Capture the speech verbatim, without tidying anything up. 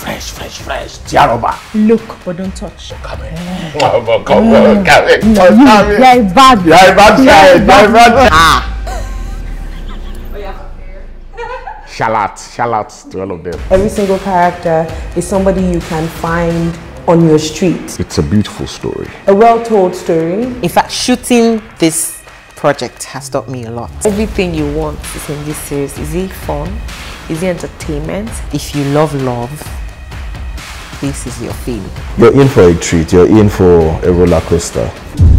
fresh, fresh, fresh. Tiaroba. Look, but don't touch. Come here. Come on, come on, come here. No, you, you're a bad. You're a bad guy. You're a bad guy. Shout out, shout out to all of them. Every single character is somebody you can find on your street. It's a beautiful story. A well-told story. In fact, shooting this project has taught me a lot. Everything you want is in this series. Is it fun? Is it entertainment? If you love love, this is your film. You're in for a treat. You're in for a roller coaster.